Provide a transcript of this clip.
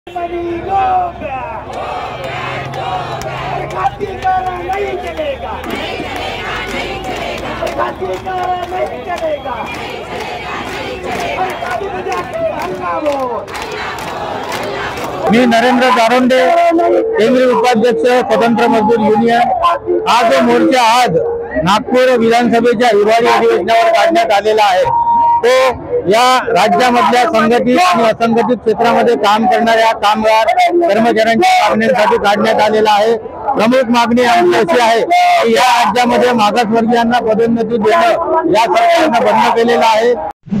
खातीकारा नहीं चलेगा, खातीकारा नहीं चलेगा, मी नरेंद्र दारोंडे, केंद्रीय उपाध्यक्ष स्वतंत्र मजदूर युनियन। हा जो मोर्चा आज नागपूर विधानसभेच्या हिवाळी अधिवेशनावर काढण्यात आलेला आहे तो या राज्यामधल्या संघटित आणि असंघटित क्षेत्रामध्ये काम करणाऱ्या कामगार कर्मचाऱ्यांच्या मागण्यांसाठी काढण्यात आलेला आहे। प्रमुख मागणी आमची अशी आहे की या राज्यामध्ये मागासवर्गीयांना पदोन्नती देणं या सरकारने बंद केलेलं आहे।